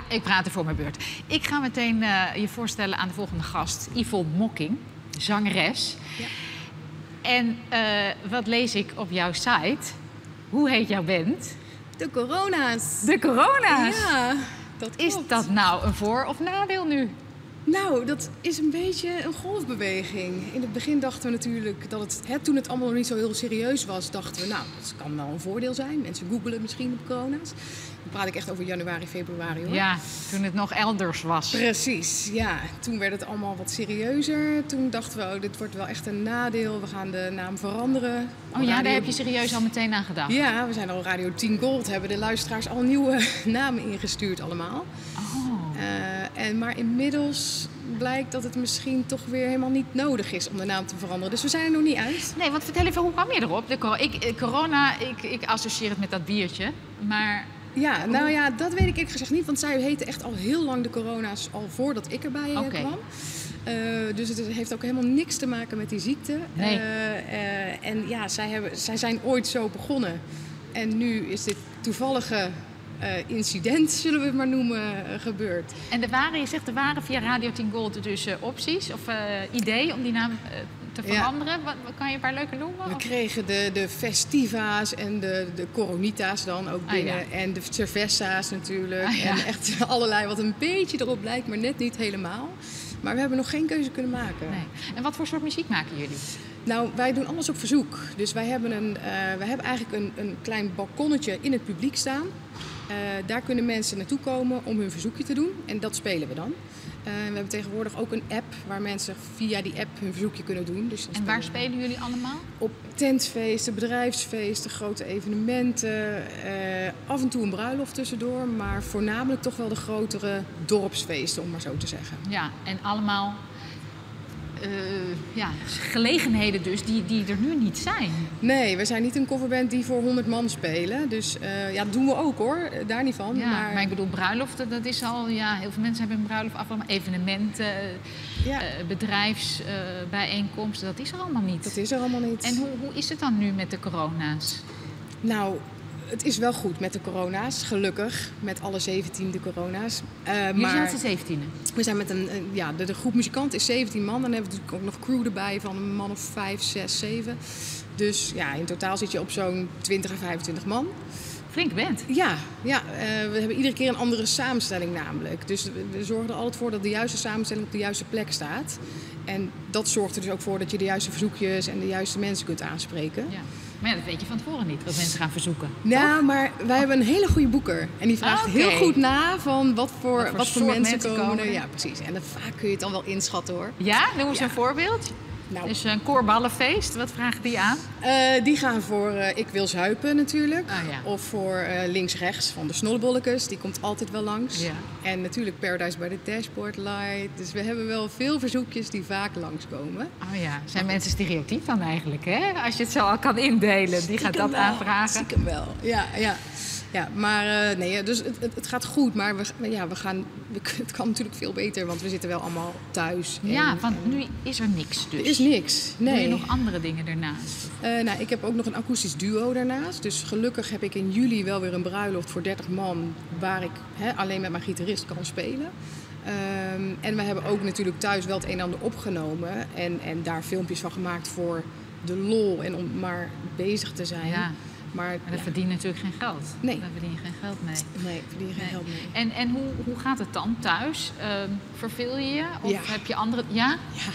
ik praat er voor mijn beurt. Ik ga meteen je voorstellen aan de volgende gast. Yvonne Mokking, zangeres. Ja. En wat lees ik op jouw site? Hoe heet jouw band? De Corona's. De Corona's? Ja, dat klopt. Is dat nou een voor- of nadeel nu? Nou, dat is een beetje een golfbeweging. In het begin dachten we natuurlijk dat toen het allemaal nog niet zo heel serieus was, dachten we, nou, dat kan wel een voordeel zijn. Mensen googelen misschien op corona's. Dan praat ik echt over januari, februari hoor. Ja, toen het nog elders was. Precies, ja. Toen werd het allemaal wat serieuzer. Toen dachten we, dit wordt wel echt een nadeel. We gaan de naam veranderen. Oh ja, daar heb je serieus al meteen aan gedacht? Ja, we zijn al Radio 10 Gold. Hebben de luisteraars al nieuwe namen ingestuurd allemaal. Maar inmiddels blijkt dat het misschien toch weer helemaal niet nodig is om de naam te veranderen. Dus we zijn er nog niet uit. Nee, want vertel even, hoe kwam je erop? Ik associeer het met dat biertje, maar... Ja, nou ja, dat weet ik eerlijk gezegd niet. Want zij heette echt al heel lang de Corona's, al voordat ik erbij kwam. Dus het heeft ook helemaal niks te maken met die ziekte. Nee. En ja, zij zijn ooit zo begonnen. En nu is dit toevallige incident, zullen we het maar noemen, gebeurd. En je zegt er waren via Radio 10 Gold dus opties of ideeën om die naam te veranderen. Ja. Wat kan je een paar leuke noemen? We kregen de Festiva's en de Coronita's dan ook binnen. Ja. En de Cervessa's natuurlijk. Ja. En echt allerlei wat een beetje erop lijkt, maar net niet helemaal. Maar we hebben nog geen keuze kunnen maken. Nee. En wat voor soort muziek maken jullie? Nou, wij doen alles op verzoek. Dus wij hebben eigenlijk een klein balkonnetje in het publiek staan. Daar kunnen mensen naartoe komen om hun verzoekje te doen. En dat spelen we dan. We hebben tegenwoordig ook een app waar mensen via die app hun verzoekje kunnen doen. Dus en waar spelen jullie allemaal? Op tentfeesten, bedrijfsfeesten, grote evenementen. Af en toe een bruiloft tussendoor. Maar voornamelijk toch wel de grotere dorpsfeesten, om maar zo te zeggen. Ja, en allemaal... gelegenheden dus die er nu niet zijn. Nee, we zijn niet een coverband die voor 100 man spelen. Dus dat doen we ook hoor, daar niet van. Ja, maar ik bedoel, bruiloften, dat is al... Ja, heel veel mensen hebben een bruiloft afgemaakt. Evenementen, bedrijfsbijeenkomsten, dat is er allemaal niet. Dat is er allemaal niet. En hoe is het dan nu met de corona's? Nou... Het is wel goed met de corona's, gelukkig. Met alle 17 de corona's. Jullie zijn met z'n 17e? We zijn met de groep muzikanten is 17 man. Dan hebben we natuurlijk ook nog crew erbij van een man of 5, 6, 7. Dus ja, in totaal zit je op zo'n 20 à 25 man. Flink band. Ja, we hebben iedere keer een andere samenstelling namelijk. Dus we zorgen er altijd voor dat de juiste samenstelling op de juiste plek staat. En dat zorgt er dus ook voor dat je de juiste verzoekjes en de juiste mensen kunt aanspreken. Ja. Maar ja, dat weet je van tevoren niet, wat mensen gaan verzoeken. Ja, toch? Maar wij hebben een hele goede boeker. En die vraagt heel goed na van wat voor mensen komen er. Ja, precies. En vaak kun je het dan wel inschatten hoor. Ja? Noem eens een voorbeeld. Nou. Dus een koorballenfeest, wat vragen die aan? Die gaan voor Ik Wil Zuipen natuurlijk. Oh, ja. Of voor links-rechts van de Snollebollekes. Die komt altijd wel langs. Ja. En natuurlijk Paradise by the Dashboard Light. Dus we hebben wel veel verzoekjes die vaak langskomen. Oh ja, zijn mensen stereotyp dan eigenlijk, hè? Als je het zo al kan indelen. Die gaat dat aanvragen. Stiekem wel, ja. Ja, maar dus het gaat goed, maar het kan natuurlijk veel beter, want we zitten wel allemaal thuis. Want nu is er niks dus. Er is niks, nee. Doe je nog andere dingen daarnaast? Ik heb ook nog een akoestisch duo daarnaast. Dus gelukkig heb ik in juli wel weer een bruiloft voor 30 man, waar ik alleen met mijn gitarist kan spelen. En we hebben ook natuurlijk thuis wel het een en ander opgenomen en daar filmpjes van gemaakt voor de lol en om maar bezig te zijn. Ja. Maar dat verdient natuurlijk geen geld. Nee. Daar verdien je geen geld mee. Nee, verdien je geen geld mee. En hoe gaat het dan thuis? Verveel je je? Of heb je andere... Ja? Ja.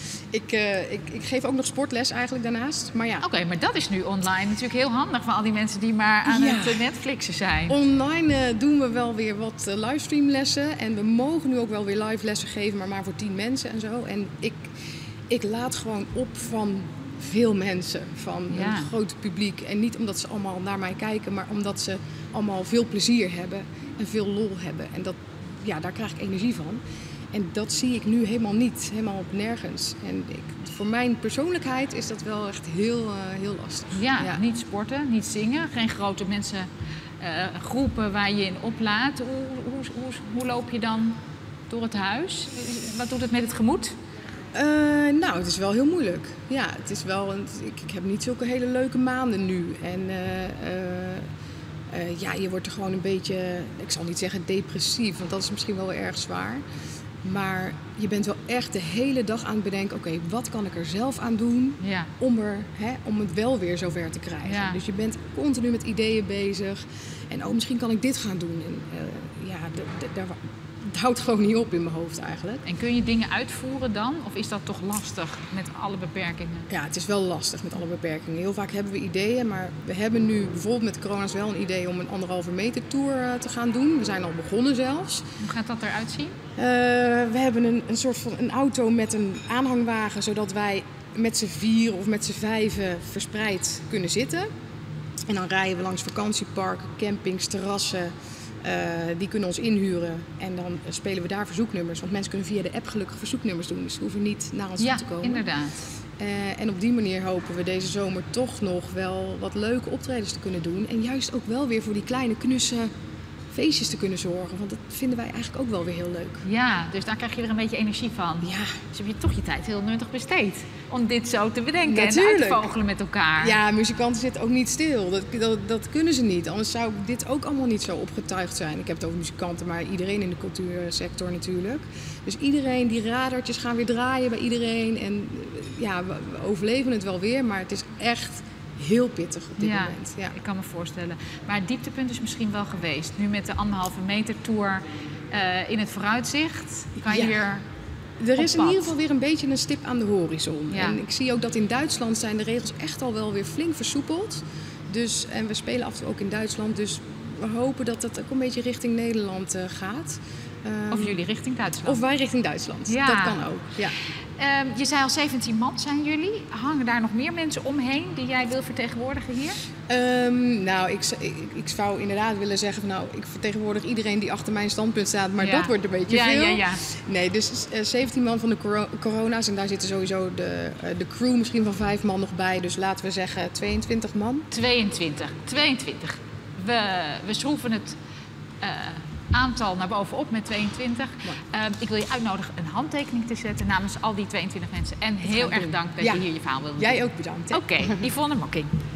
Ik geef ook nog sportles eigenlijk daarnaast. Oké, maar dat is nu online natuurlijk heel handig voor al die mensen die maar aan het Netflixen zijn. Online doen we wel weer wat livestreamlessen. En we mogen nu ook wel weer live lessen geven, maar voor 10 mensen en zo. En ik laat gewoon op van... veel mensen, van een groot publiek. En niet omdat ze allemaal naar mij kijken, maar omdat ze allemaal veel plezier hebben en veel lol hebben. En daar krijg ik energie van. En dat zie ik nu helemaal niet, helemaal nergens. En voor mijn persoonlijkheid is dat wel echt heel lastig. Ja, niet sporten, niet zingen, geen grote mensen, groepen waar je in oplaat. Hoe loop je dan door het huis? Wat doet het met het gemoed? Het is wel heel moeilijk. Ja, het is wel. Ik heb niet zulke hele leuke maanden nu. En Ja, je wordt er gewoon een beetje, ik zal niet zeggen depressief, want dat is misschien wel erg zwaar. Maar je bent wel echt de hele dag aan het bedenken, oké, wat kan ik er zelf aan doen om het wel weer zover te krijgen. Ja. Dus je bent continu met ideeën bezig. En misschien kan ik dit gaan doen. En het houdt gewoon niet op in mijn hoofd eigenlijk. En kun je dingen uitvoeren dan? Of is dat toch lastig met alle beperkingen? Ja, het is wel lastig met alle beperkingen. Heel vaak hebben we ideeën, maar we hebben nu bijvoorbeeld met corona's wel een idee om een 1,5 meter tour te gaan doen. We zijn al begonnen zelfs. Hoe gaat dat eruit zien? We hebben een soort van een auto met een aanhangwagen, zodat wij met z'n 4 of met z'n 5 verspreid kunnen zitten. En dan rijden we langs vakantieparken, campings, terrassen. Die kunnen ons inhuren en dan spelen we daar verzoeknummers. Want mensen kunnen via de app gelukkig verzoeknummers doen. Dus ze hoeven niet naar ons toe te komen. Ja, inderdaad. En op die manier hopen we deze zomer toch nog wel wat leuke optredens te kunnen doen. En juist ook wel weer voor die kleine knusse feestjes te kunnen zorgen. Want dat vinden wij eigenlijk ook wel weer heel leuk. Ja, dus daar krijg je er een beetje energie van. Ja. Dus heb je toch je tijd heel nuttig besteed. Om dit zo te bedenken Natuurlijk. En uit te vogelen met elkaar. Ja, muzikanten zitten ook niet stil. Dat kunnen ze niet. Anders zou dit ook allemaal niet zo opgetuigd zijn. Ik heb het over muzikanten, maar iedereen in de cultuursector natuurlijk. Dus iedereen, die radartjes gaan weer draaien bij iedereen. En ja, we overleven het wel weer. Maar het is echt heel pittig op dit moment. Ja, ik kan me voorstellen. Maar het dieptepunt is misschien wel geweest. Nu met de 1,5 meter tour in het vooruitzicht. Kan je weer... Er is in ieder geval weer een beetje een stip aan de horizon. Ja. En ik zie ook dat in Duitsland zijn de regels echt al wel weer flink versoepeld. Dus, en we spelen af en toe ook in Duitsland. Dus we hopen dat dat ook een beetje richting Nederland gaat. Of jullie richting Duitsland. Of wij richting Duitsland. Ja. Dat kan ook, ja. Je zei al 17 man zijn jullie. Hangen daar nog meer mensen omheen die jij wil vertegenwoordigen hier? Nou, ik zou inderdaad willen zeggen van nou, ik vertegenwoordig iedereen die achter mijn standpunt staat, maar dat wordt een beetje veel. Ja. Nee, dus 17 man van de corona's en daar zitten sowieso de crew misschien van 5 man nog bij. Dus laten we zeggen 22 man. 22. We schroeven het aantal naar bovenop met 22. Ik wil je uitnodigen een handtekening te zetten namens al die 22 mensen. En heel erg dank dat je hier je verhaal wilde doen. Jij ook bedankt. Oké, Yvonne Mokking.